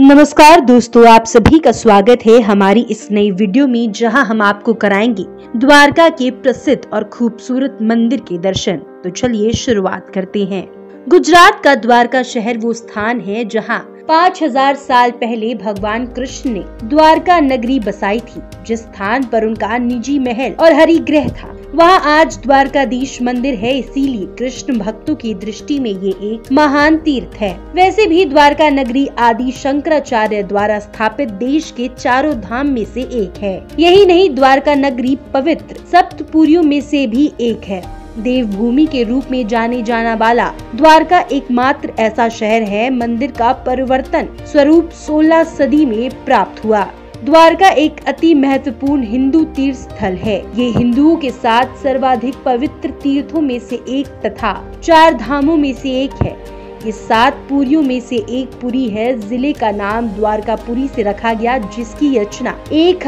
नमस्कार दोस्तों, आप सभी का स्वागत है हमारी इस नई वीडियो में, जहां हम आपको कराएंगे द्वारका के प्रसिद्ध और खूबसूरत मंदिर के दर्शन। तो चलिए शुरुआत करते हैं। गुजरात का द्वारका शहर वो स्थान है जहां 5000 साल पहले भगवान कृष्ण ने द्वारका नगरी बसाई थी। जिस स्थान पर उनका निजी महल और हरिगृह था, वहाँ आज द्वारकाधीश मंदिर है। इसीलिए कृष्ण भक्तों की दृष्टि में ये एक महान तीर्थ है। वैसे भी द्वारका नगरी आदि शंकराचार्य द्वारा स्थापित देश के चारों धाम में से एक है। यही नहीं, द्वारका नगरी पवित्र सप्तपुरियों में से भी एक है। देवभूमि के रूप में जाने जाना वाला द्वारका एकमात्र ऐसा शहर है मंदिर का परिवर्तन स्वरूप 16 सदी में प्राप्त हुआ। द्वारका एक अति महत्वपूर्ण हिंदू तीर्थ स्थल है। ये हिंदुओं के साथ सर्वाधिक पवित्र तीर्थों में से एक तथा 4 धामों में से एक है। ये 7 पुरियों में से एक पुरी है। जिले का नाम द्वारकापुरी से रखा गया, जिसकी रचना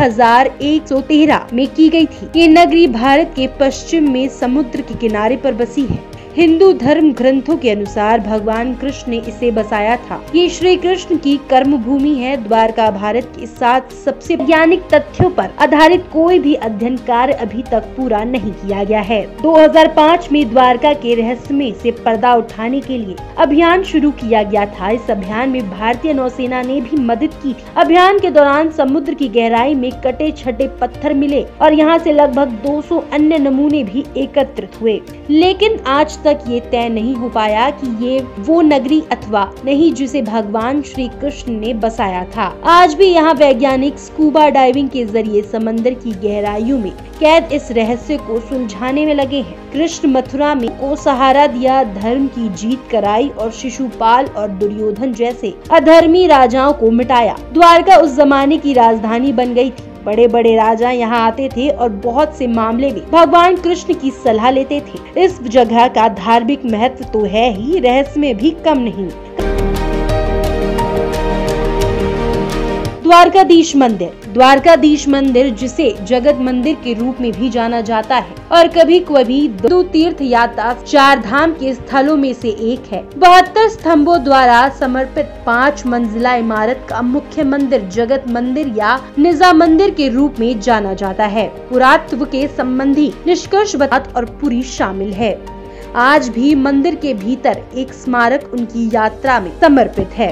1113 में की गई थी। ये नगरी भारत के पश्चिम में समुद्र के किनारे पर बसी है। हिंदू धर्म ग्रंथों के अनुसार भगवान कृष्ण ने इसे बसाया था। ये श्री कृष्ण की कर्म भूमि है। द्वारका भारत के 7 सबसे वैज्ञानिक तथ्यों पर आधारित कोई भी अध्ययन कार्य अभी तक पूरा नहीं किया गया है। 2005 में द्वारका के रहस्यमय से पर्दा उठाने के लिए अभियान शुरू किया गया था। इस अभियान में भारतीय नौसेना ने भी मदद की थी। अभियान के दौरान समुद्र की गहराई में कटे छटे पत्थर मिले और यहाँ से लगभग 200 अन्य नमूने भी एकत्रित हुए, लेकिन आज तक ये तय नहीं हो पाया कि ये वो नगरी अथवा नहीं जिसे भगवान श्री कृष्ण ने बसाया था। आज भी यहाँ वैज्ञानिक स्कूबा डाइविंग के जरिए समंदर की गहराइयों में कैद इस रहस्य को सुलझाने में लगे हैं। कृष्ण मथुरा में को सहारा दिया, धर्म की जीत कराई और शिशुपाल और दुर्योधन जैसे अधर्मी राजाओं को मिटाया। द्वारका उस जमाने की राजधानी बन गई थी। बड़े बड़े राजा यहाँ आते थे और बहुत से मामले में भगवान कृष्ण की सलाह लेते थे। इस जगह का धार्मिक महत्व तो है ही, रहस्य में भी कम नहीं। द्वारकाधीश मंदिर जिसे जगत मंदिर के रूप में भी जाना जाता है और कभी कभी हिंदू तीर्थ यात्रा 4 धाम के स्थलों में से एक है। 72 स्तंभों द्वारा समर्पित 5 मंजिला इमारत का मुख्य मंदिर जगत मंदिर या निजाम मंदिर के रूप में जाना जाता है। पुरातत्व के संबंधी निष्कर्ष बतात और पुरी शामिल है। आज भी मंदिर के भीतर एक स्मारक उनकी यात्रा में समर्पित है।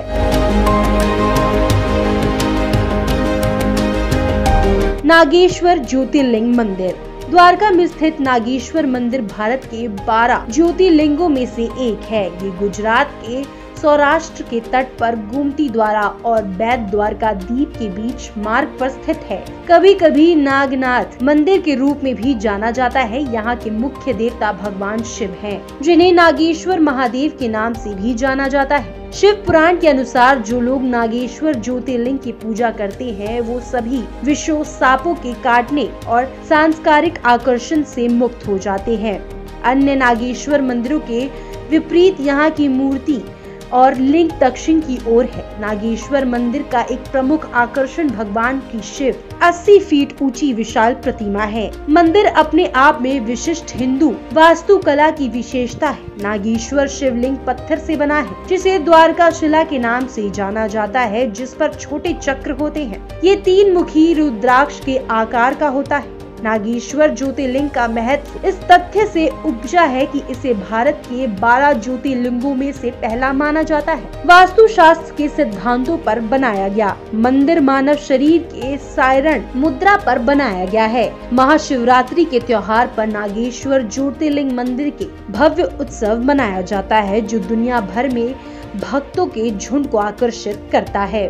नागेश्वर ज्योतिर्लिंग मंदिर। द्वारका में स्थित नागेश्वर मंदिर भारत के 12 ज्योतिर्लिंगों में से एक है। ये गुजरात के सौराष्ट्र के तट पर गोमती द्वारा और बैत द्वारका द्वीप के बीच मार्ग पर स्थित है। कभी कभी नागनाथ मंदिर के रूप में भी जाना जाता है। यहाँ के मुख्य देवता भगवान शिव हैं, जिन्हें नागेश्वर महादेव के नाम से भी जाना जाता है। शिव पुराण के अनुसार जो लोग नागेश्वर ज्योतिर्लिंग की पूजा करते हैं, वो सभी विषों, सांपों के काटने और सांस्कारिक आकर्षण से मुक्त हो जाते हैं। अन्य नागेश्वर मंदिरों के विपरीत यहाँ की मूर्ति और लिंग दक्षिण की ओर है। नागेश्वर मंदिर का एक प्रमुख आकर्षण भगवान की शिव 80 फीट ऊंची विशाल प्रतिमा है। मंदिर अपने आप में विशिष्ट हिंदू वास्तुकला की विशेषता है। नागेश्वर शिवलिंग पत्थर से बना है, जिसे द्वारका शिला के नाम से जाना जाता है, जिस पर छोटे चक्र होते हैं। ये 3 मुखी रुद्राक्ष के आकार का होता है। नागेश्वर ज्योतिर्लिंग का महत्व इस तथ्य से उपजा है कि इसे भारत के 12 ज्योतिर्लिंगों में से पहला माना जाता है। वास्तुशास्त्र के सिद्धांतों पर बनाया गया मंदिर मानव शरीर के सायरण मुद्रा पर बनाया गया है। महाशिवरात्रि के त्योहार पर नागेश्वर ज्योतिर्लिंग मंदिर के भव्य उत्सव मनाया जाता है, जो दुनिया भर में भक्तों के झुंड को आकर्षित करता है।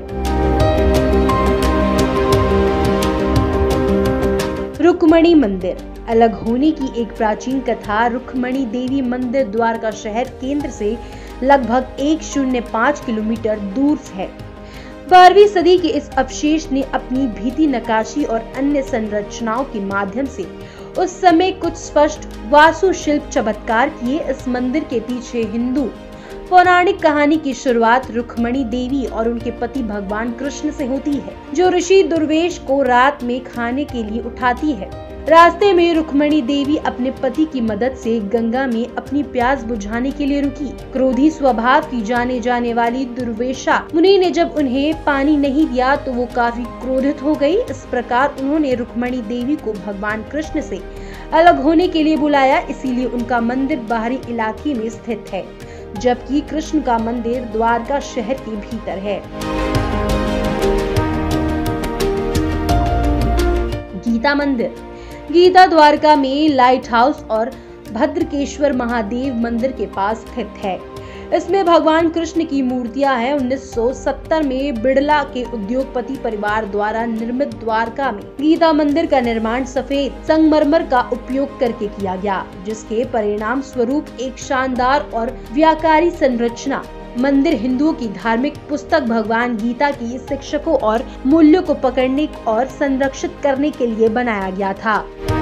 रुक्मणी मंदिर। अलग होने की एक प्राचीन कथा रुक्मणी देवी मंदिर द्वारका शहर केंद्र से लगभग 105 किलोमीटर दूर है। 12वीं सदी के इस अवशेष ने अपनी भित्ति नक्काशी और अन्य संरचनाओं के माध्यम से उस समय कुछ स्पष्ट वास्तुशिल्प चमत्कार किए। इस मंदिर के पीछे हिंदू पौराणिक कहानी की शुरुआत रुक्मणी देवी और उनके पति भगवान कृष्ण से होती है, जो ऋषि दुर्वेश को रात में खाने के लिए उठाती है रास्ते में रुक्मणी देवी अपने पति की मदद से गंगा में अपनी प्यास बुझाने के लिए रुकी। क्रोधी स्वभाव की जाने वाली दुर्वेशा मुनि ने जब उन्हें पानी नहीं दिया तो वो काफी क्रोधित हो गई। इस प्रकार उन्होंने रुक्मणी देवी को भगवान कृष्ण से अलग होने के लिए बुलाया, इसीलिए उनका मंदिर बाहरी इलाके में स्थित है, जबकि कृष्ण का मंदिर द्वारका शहर के भीतर है। गीता मंदिर। गीता द्वारका में लाइट हाउस और भद्रकेश्वर महादेव मंदिर के पास स्थित है। इसमें भगवान कृष्ण की मूर्तियां हैं। 1970 में बिड़ला के उद्योगपति परिवार द्वारा निर्मित द्वारका में गीता मंदिर का निर्माण सफेद संगमरमर का उपयोग करके किया गया, जिसके परिणाम स्वरूप एक शानदार और व्याकारी संरचना मंदिर हिंदुओं की धार्मिक पुस्तक भगवान गीता की शिक्षकों और मूल्यों को पकड़ने और संरक्षित करने के लिए बनाया गया था।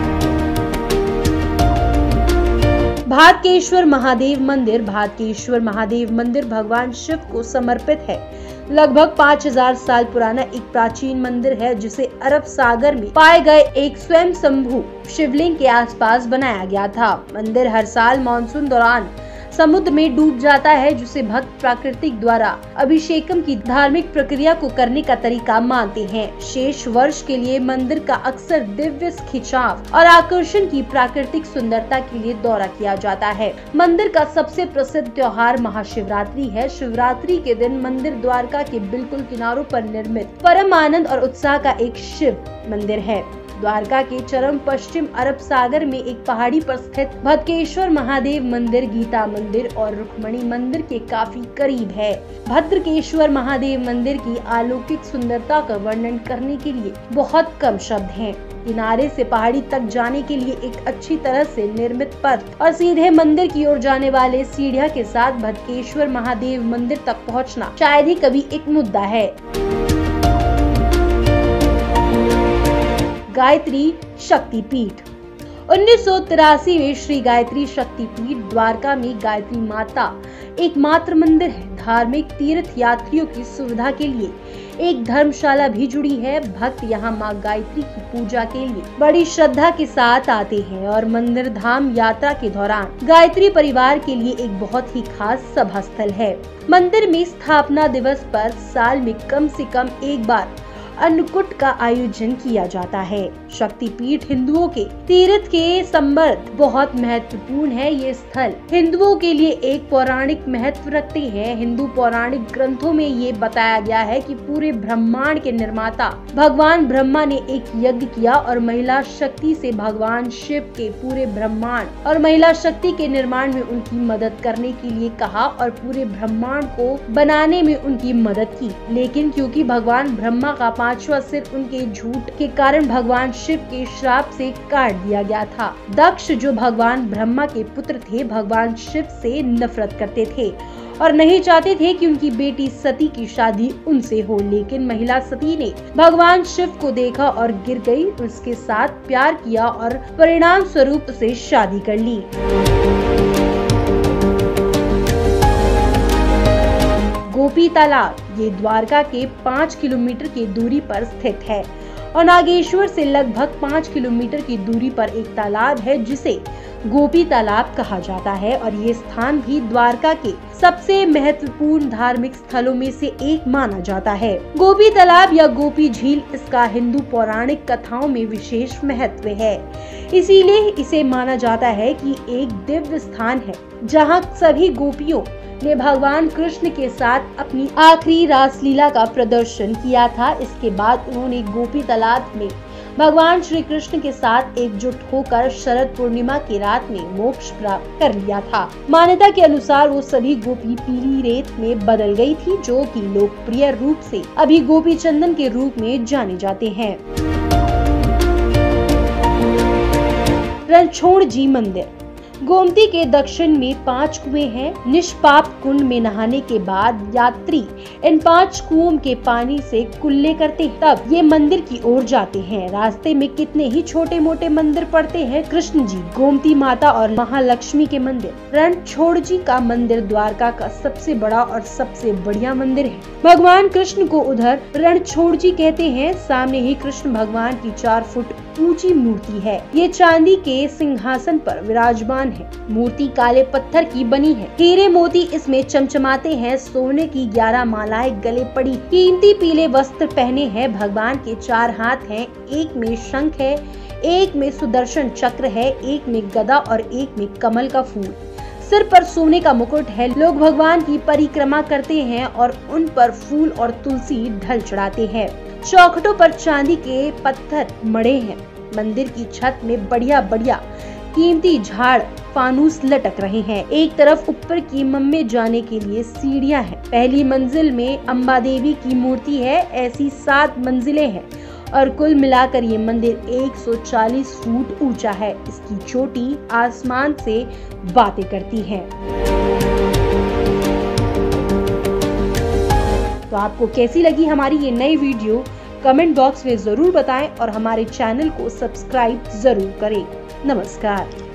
भादकेश्वर महादेव मंदिर। भादकेश्वर महादेव मंदिर भगवान शिव को समर्पित है। लगभग 5000 साल पुराना एक प्राचीन मंदिर है, जिसे अरब सागर में पाए गए एक स्वयं शंभू शिवलिंग के आसपास बनाया गया था। मंदिर हर साल मानसून दौरान समुद्र में डूब जाता है, जिसे भक्त प्राकृतिक द्वारा अभिषेकम की धार्मिक प्रक्रिया को करने का तरीका मानते हैं। शेष वर्ष के लिए मंदिर का अक्सर दिव्य खिंचाव और आकर्षण की प्राकृतिक सुंदरता के लिए दौरा किया जाता है। मंदिर का सबसे प्रसिद्ध त्योहार महाशिवरात्रि है। शिवरात्रि के दिन मंदिर द्वारका के बिल्कुल किनारों पर निर्मित परम आनंद और उत्साह का एक शिव मंदिर है। द्वारका के चरम पश्चिम अरब सागर में एक पहाड़ी पर स्थित भद्रकेश्वर महादेव मंदिर गीता मंदिर और रुक्मणी मंदिर के काफी करीब है। भद्रकेश्वर महादेव मंदिर की अलौकिक सुंदरता का वर्णन करने के लिए बहुत कम शब्द हैं। किनारे से पहाड़ी तक जाने के लिए एक अच्छी तरह से निर्मित पथ और सीधे मंदिर की ओर जाने वाले सीढ़ियों के साथ भद्रकेश्वर महादेव मंदिर तक पहुंचना शायद ही कभी एक मुद्दा है। गायत्री शक्तिपीठ। 1983 में श्री गायत्री शक्तिपीठ द्वारका में गायत्री माता एकमात्र मंदिर है। धार्मिक तीर्थ यात्रियों की सुविधा के लिए एक धर्मशाला भी जुड़ी है। भक्त यहाँ माँ गायत्री की पूजा के लिए बड़ी श्रद्धा के साथ आते हैं और मंदिर धाम यात्रा के दौरान गायत्री परिवार के लिए एक बहुत ही खास सभा स्थल है। मंदिर में स्थापना दिवस पर साल में कम से कम एक बार अन्नकूट का आयोजन किया जाता है। शक्तिपीठ हिंदुओं के तीर्थ के संबंध बहुत महत्वपूर्ण है। ये स्थल हिंदुओं के लिए एक पौराणिक महत्व रखते हैं। हिंदू पौराणिक ग्रंथों में ये बताया गया है कि पूरे ब्रह्मांड के निर्माता भगवान ब्रह्मा ने एक यज्ञ किया और महिला शक्ति से भगवान शिव के पूरे ब्रह्मांड और महिला शक्ति के निर्माण में उनकी मदद करने के लिए कहा और पूरे ब्रह्मांड को बनाने में उनकी मदद की। लेकिन क्योंकि भगवान ब्रह्मा का 5वां सिर उनके झूठ के कारण भगवान शिव के श्राप से काट दिया गया था। दक्ष जो भगवान ब्रह्मा के पुत्र थे, भगवान शिव से नफरत करते थे और नहीं चाहते थे कि उनकी बेटी सती की शादी उनसे हो। लेकिन महिला सती ने भगवान शिव को देखा और गिर गई, उसके साथ प्यार किया और परिणाम स्वरूप उसे शादी कर ली। गोपी तालाब। ये द्वारका के 5 किलोमीटर की दूरी पर स्थित है और नागेश्वर से लगभग 5 किलोमीटर की दूरी पर एक तालाब है जिसे गोपी तालाब कहा जाता है और ये स्थान भी द्वारका के सबसे महत्वपूर्ण धार्मिक स्थलों में से एक माना जाता है। गोपी तालाब या गोपी झील, इसका हिंदू पौराणिक कथाओं में विशेष महत्व है। इसीलिए इसे माना जाता है कि एक दिव्य स्थान है जहाँ सभी गोपियों ने भगवान कृष्ण के साथ अपनी आखिरी रासलीला का प्रदर्शन किया था। इसके बाद उन्होंने गोपी तालाब में भगवान श्री कृष्ण के साथ एकजुट होकर शरद पूर्णिमा की रात में मोक्ष प्राप्त कर लिया था। मान्यता के अनुसार वो सभी गोपी पीली रेत में बदल गई थी, जो कि लोकप्रिय रूप से अभी गोपी चंदन के रूप में जाने जाते हैं। रणछोड़ जी मंदिर। गोमती के दक्षिण में 5 कुएं हैं। निष्पाप कुंड में नहाने के बाद यात्री इन 5 कुओं के पानी से कुल्ले करते हैं, तब ये मंदिर की ओर जाते हैं। रास्ते में कितने ही छोटे मोटे मंदिर पड़ते हैं। कृष्ण जी, गोमती माता और महालक्ष्मी के मंदिर। रणछोड़ जी का मंदिर द्वारका का सबसे बड़ा और सबसे बढ़िया मंदिर है। भगवान कृष्ण को उधर रणछोड़ जी कहते हैं। सामने ही कृष्ण भगवान की 4 फुट ऊंची मूर्ति है। ये चांदी के सिंहासन पर विराजमान है। मूर्ति काले पत्थर की बनी है। हीरे मोती इसमें चमचमाते हैं। सोने की 11 मालाएं गले पड़ी। कीमती पीले वस्त्र पहने हैं। भगवान के 4 हाथ हैं। एक में शंख है, एक में सुदर्शन चक्र है, एक में गदा और एक में कमल का फूल। सिर पर सोने का मुकुट है। लोग भगवान की परिक्रमा करते हैं और उन पर फूल और तुलसी ढल चढ़ाते हैं। चौखटों पर चांदी के पत्थर मढ़े हैं। मंदिर की छत में बढ़िया कीमती झाड़ फानूस लटक रहे हैं। एक तरफ ऊपर की में जाने के लिए सीढ़ियां हैं। पहली मंजिल में अम्बा देवी की मूर्ति है। ऐसी 7 मंजिलें हैं और कुल मिलाकर ये मंदिर 140 फुट ऊंचा है। इसकी चोटी आसमान से बातें करती है। तो आपको कैसी लगी हमारी ये नई वीडियो, कमेंट बॉक्स में जरूर बताएं और हमारे चैनल को सब्सक्राइब जरूर करें। नमस्कार।